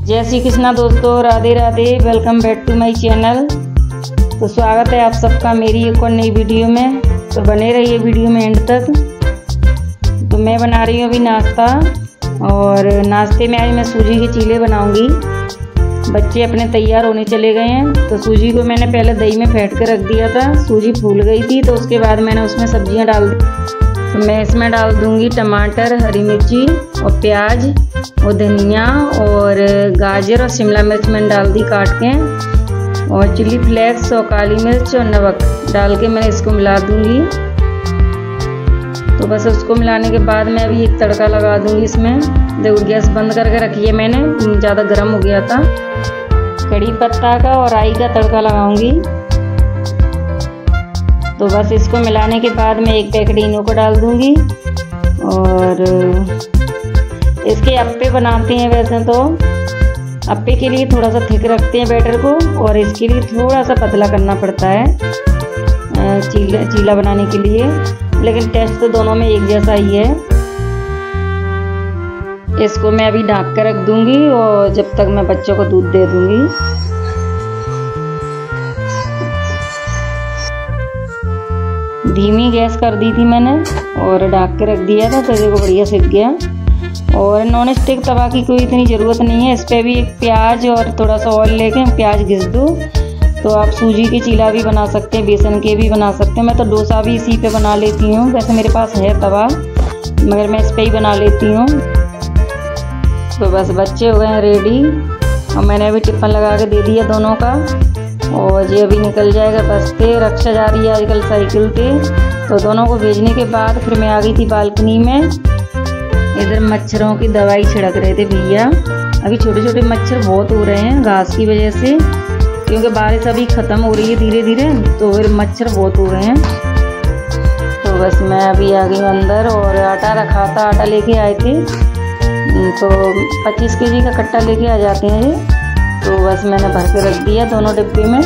जय श्री कृष्णा दोस्तों, Radhe Radhe. Welcome back to my channel. तो स्वागत है आप सबका मेरी एक और नई वीडियो में। तो बने रहिए वीडियो में एंड तक। तो मैं बना रही हूँ अभी नाश्ता, और नाश्ते में आज मैं सूजी के चीले बनाऊंगी। बच्चे अपने तैयार होने चले गए हैं। तो सूजी को मैंने पहले दही में फेंट कर रख दिया था। सूजी फूल गई थी, तो उसके बाद मैंने उसमें सब्जियाँ डाल दी। तो मैं इसमें डाल दूंगी टमाटर, हरी मिर्ची और प्याज और धनिया और गाजर और शिमला मिर्च मैंने डाल दी काट के, और चिली फ्लेक्स और काली मिर्च और नमक डाल के मैंने इसको मिला दूंगी। तो बस उसको मिलाने के बाद मैं अभी एक तड़का लगा दूंगी इसमें। देखो गैस बंद करके रखी है मैंने, ज़्यादा गर्म हो गया था। कड़ी पत्ता का और राई का तड़का लगाऊंगी। तो बस इसको मिलाने के बाद मैं एक पैकेट इनो को डाल दूंगी। और इसके अप्पे बनाते हैं। वैसे तो अप्पे के लिए थोड़ा सा थिक रखते हैं बैटर को, और इसके लिए थोड़ा सा पतला करना पड़ता है चीला बनाने के लिए। लेकिन टेस्ट तो दोनों में एक जैसा ही है। इसको मैं अभी ढक कर रख दूंगी, और जब तक मैं बच्चों को दूध दे दूंगी। धीमी गैस कर दी थी मैंने और ढक के रख दिया था, तो देखो बढ़िया सिक गया। और नॉन स्टिक तवा की कोई इतनी ज़रूरत नहीं है। इस पर भी एक प्याज और थोड़ा सा ऑयल लेके प्याज घिस दो। तो आप सूजी के चीला भी बना सकते हैं, बेसन के भी बना सकते हैं। मैं तो डोसा भी इसी पे बना लेती हूँ। वैसे मेरे पास है तवा, मगर मैं इस पर ही बना लेती हूँ। तो बस बच्चे हो गए हैं रेडी, और मैंने अभी टिफिन लगा के दे दिया दोनों का। और ये अभी निकल जाएगा बस पे। रक्षा जा रही है आजकल साइकिल पे। तो दोनों को भेजने के बाद फिर मैं आ गई थी बालकनी में। इधर मच्छरों की दवाई छिड़क रहे थे भैया। अभी छोटे छोटे मच्छर बहुत हो रहे हैं घास की वजह से, क्योंकि बारिश अभी ख़त्म हो रही है धीरे धीरे। तो फिर मच्छर बहुत हो रहे हैं। तो बस मैं अभी आ गई अंदर, और आटा रखा था, आटा लेके आए थे। तो 25 केजी का कट्टा लेके आ जाते हैं ये। तो बस मैंने भर के रख दिया दोनों डिब्बे में।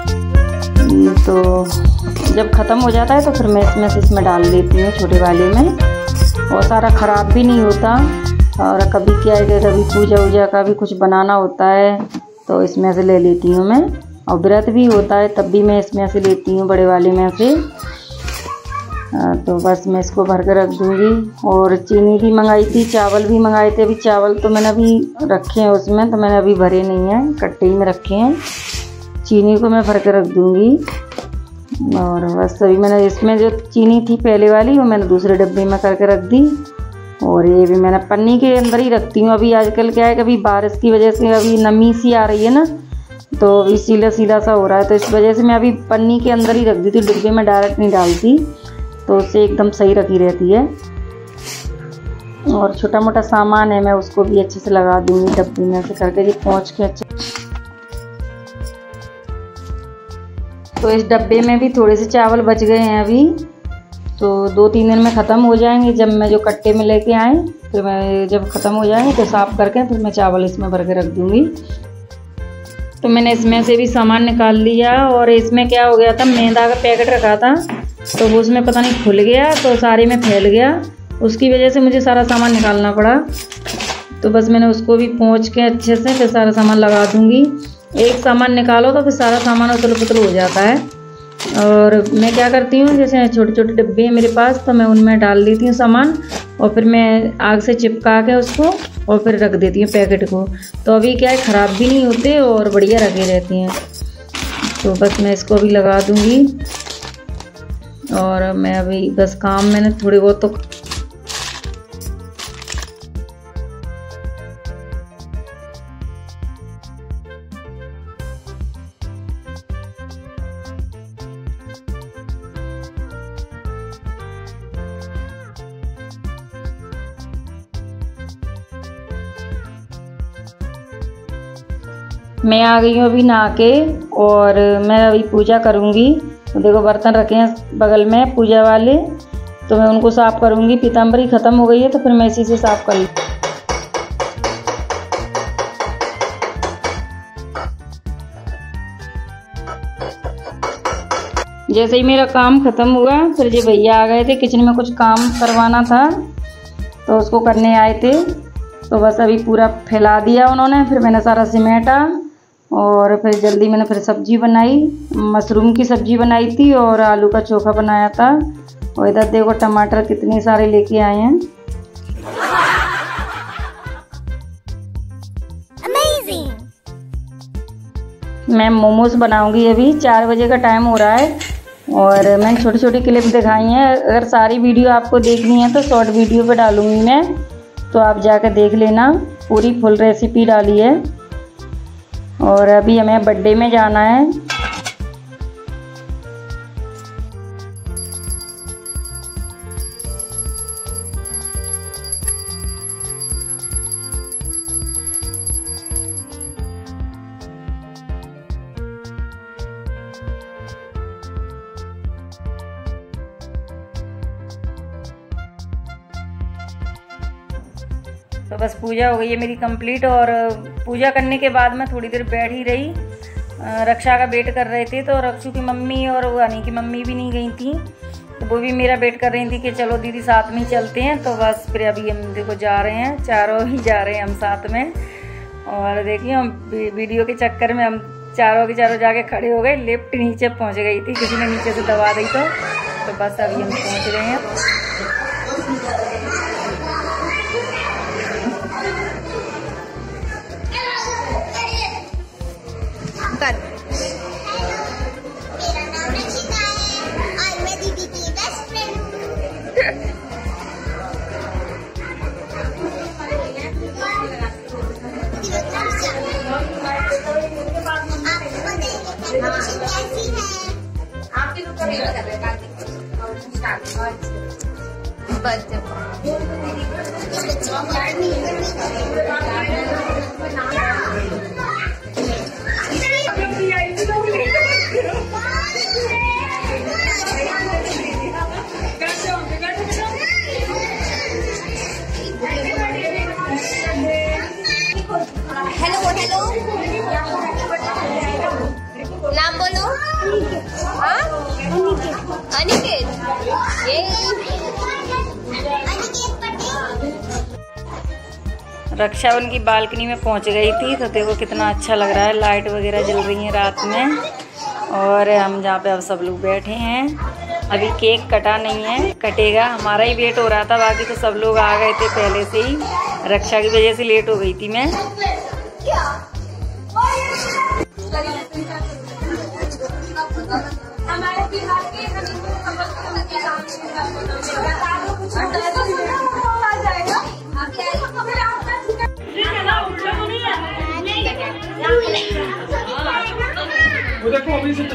तो जब ख़त्म हो जाता है तो फिर मैं इसमें डाल देती हूँ छोटे वाले में। और सारा ख़राब भी नहीं होता। और कभी क्या है कि कभी पूजा वूजा का भी कुछ बनाना होता है, तो इसमें से ले लेती हूँ मैं। और व्रत भी होता है तब भी मैं इसमें से लेती हूँ, बड़े वाले में से। तो बस मैं इसको भर कर रख दूँगी। और चीनी भी मंगाई थी, चावल भी मंगाए थे। अभी चावल तो मैंने अभी रखे हैं उसमें, तो मैंने अभी भरे नहीं हैं, कट्टे ही में रखे हैं। चीनी को मैं भर कर रख दूँगी। और बस अभी मैंने इसमें जो चीनी थी पहले वाली, वो मैंने दूसरे डब्बे में करके रख दी। और ये भी मैंने पन्नी के अंदर ही रखती हूँ। अभी आजकल क्या है, कभी बारिश की वजह से अभी नमी सी आ रही है ना, तो अभी सीला सीला सा हो रहा है। तो इस वजह से मैं अभी पन्नी के अंदर ही रख दी थी, डिब्बे में डायरेक्ट नहीं डालती। तो उससे एकदम सही रखी रहती है। और छोटा मोटा सामान है, मैं उसको भी अच्छे से लगा दूँगी डब्बे में से करके जी पहुँच के अच्छे। तो इस डब्बे में भी थोड़े से चावल बच गए हैं अभी। तो 2-3 दिन में ख़त्म हो जाएंगे। जब मैं जो कट्टे में लेके आए, फिर मैं जब ख़त्म हो जाएंगे तो साफ़ करके फिर मैं चावल इसमें भर के रख दूँगी। तो मैंने इसमें से भी सामान निकाल लिया। और इसमें क्या हो गया था, मैदा का पैकेट रखा था, तो वो उसमें पता नहीं खुल गया, तो सारे में फैल गया। उसकी वजह से मुझे सारा सामान निकालना पड़ा। तो बस मैंने उसको भी पोंछ के अच्छे से फिर सारा सामान लगा दूँगी। एक सामान निकालो तो फिर सारा सामान उथल पुथल हो जाता है। और मैं क्या करती हूँ, जैसे छोटे छोटे डिब्बे हैं मेरे पास, तो मैं उनमें डाल देती हूँ सामान, और फिर मैं आग से चिपका के उसको और फिर रख देती हूँ पैकेट को। तो अभी क्या है, ख़राब भी नहीं होते और बढ़िया रखे रहती हैं। तो बस मैं इसको भी लगा दूँगी। और मैं अभी बस काम मैंने थोड़े बहुत तो मैं आ गई हूँ अभी नहा के, और मैं अभी पूजा करूँगी। तो देखो बर्तन रखे हैं बगल में पूजा वाले, तो मैं उनको साफ़ करूँगी। पीताम्बरी ख़त्म हो गई है, तो फिर मैं इसी से साफ़ कर लूँ। जैसे ही मेरा काम ख़त्म हुआ, फिर जो भैया आ गए थे, किचन में कुछ काम करवाना था, तो उसको करने आए थे। तो बस अभी पूरा फैला दिया उन्होंने, फिर मैंने सारा समेटा और फिर जल्दी मैंने फिर सब्जी बनाई। मशरूम की सब्जी बनाई थी और आलू का चोखा बनाया था। और इधर देखो टमाटर कितने सारे लेके आए हैं। मैं मोमोज बनाऊंगी, अभी 4 बजे का टाइम हो रहा है और मैंने छोटी छोटी क्लिप दिखाई हैं। अगर सारी वीडियो आपको देखनी है तो शॉर्ट वीडियो पे डालूंगी मैं, तो आप जाकर देख लेना, पूरी फुल रेसिपी डाली है। और अभी हमें बर्थडे में जाना है। तो बस पूजा हो गई है मेरी कंप्लीट। और पूजा करने के बाद मैं थोड़ी देर बैठ ही रही। रक्षा का वेट कर रहे थे, तो रक्षु की मम्मी और वो अनी की मम्मी भी नहीं गई थी, तो वो भी मेरा वेट कर रही थी कि चलो दीदी साथ में ही चलते हैं। तो बस फिर अभी हम देखो जा रहे हैं, चारों ही जा रहे हैं हम साथ में। और देखिए हम वीडियो के चक्कर में हम चारों के चारों जाके खड़े हो गए। लिफ्ट नीचे पहुँच गई थी, किसी ने नीचे से दबा दी, तो बस अभी हम पहुँच रहे हैं। मेरा नाम रक्षिता है और मैं दीदी की बेस्ट फ्रेंड हूँ। हेलो नाम बोलो। हाँ अनिकेत। रक्षा उनकी बालकनी में पहुंच गई थी, तो देखो कितना अच्छा लग रहा है, लाइट वगैरह जल रही है रात में। और हम जहाँ पे अब सब लोग बैठे हैं। अभी केक कटा नहीं है, कटेगा, हमारा ही वेट हो रहा था, बाकी तो सब लोग आ गए थे पहले से ही। रक्षा की वजह से लेट हो गई थी मैं। देखो अभी से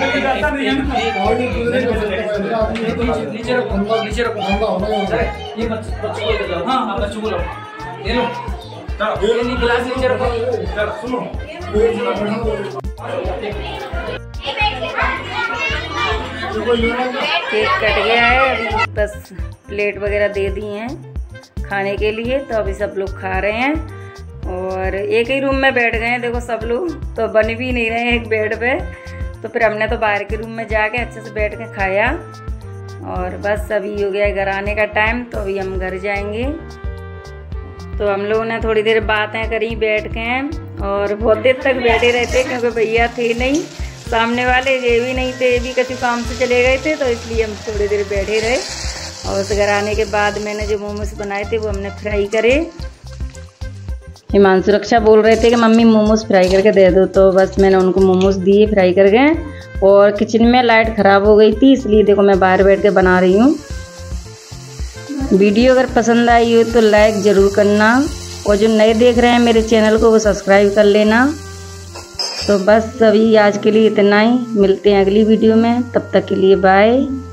नीचे रखो, नीचे रखो। ये बच्चों को दे दो। हाँ, आप बच्चों को लो। ये लो। ये गिलास नीचे रखो। सुनो। केक कट गया है, अभी बस प्लेट वगैरह दे दी हैं खाने के लिए, तो अभी सब लोग खा रहे हैं और एक ही रूम में बैठ गए हैं। देखो सब लोग तो बन भी नहीं रहे हैं एक बेड पे, तो फिर हमने तो बाहर के रूम में जाके अच्छे से बैठ के खाया और बस अभी हो गया घर आने का टाइम, तो अभी हम घर जाएंगे। तो हम लोगों ने थोड़ी देर बातें करी बैठ के और बहुत देर तक बैठे रहते क्योंकि भैया थे नहीं, सामने वाले ये भी नहीं थे, ये भी कछु काम से चले गए थे, तो इसलिए हम थोड़ी देर बैठे रहे। और उस घर आने के बाद मैंने जो मोमोज बनाए थे वो हमने फ्राई करे। हिमांशु रक्षा बोल रहे थे कि मम्मी मोमोज फ्राई करके दे दो, तो बस मैंने उनको मोमोज दिए फ्राई करके। और किचन में लाइट ख़राब हो गई थी, इसलिए देखो मैं बाहर बैठ के बना रही हूँ। वीडियो अगर पसंद आई हो तो लाइक ज़रूर करना और जो नए देख रहे हैं मेरे चैनल को वो सब्सक्राइब कर लेना। तो बस अभी आज के लिए इतना ही, मिलते हैं अगली वीडियो में, तब तक के लिए बाय।